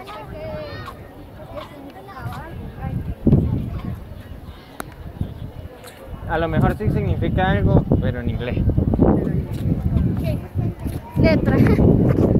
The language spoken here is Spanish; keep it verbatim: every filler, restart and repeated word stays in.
A lo mejor sí significa algo, pero en inglés. Letra.